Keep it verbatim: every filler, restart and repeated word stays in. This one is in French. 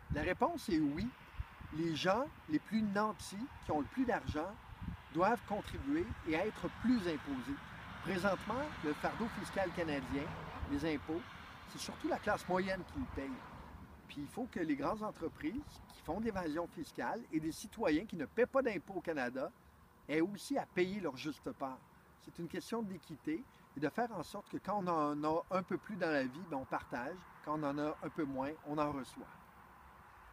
La réponse est oui. Les gens les plus nantis, qui ont le plus d'argent, doivent contribuer et être plus imposés. Présentement, le fardeau fiscal canadien, les impôts, c'est surtout la classe moyenne qui le paye. Puis il faut que les grandes entreprises qui font de l'évasion fiscale et des citoyens qui ne paient pas d'impôts au Canada aient aussi à payer leur juste part. C'est une question d'équité et de faire en sorte que quand on en a un peu plus dans la vie, ben on partage. Quand on en a un peu moins, on en reçoit.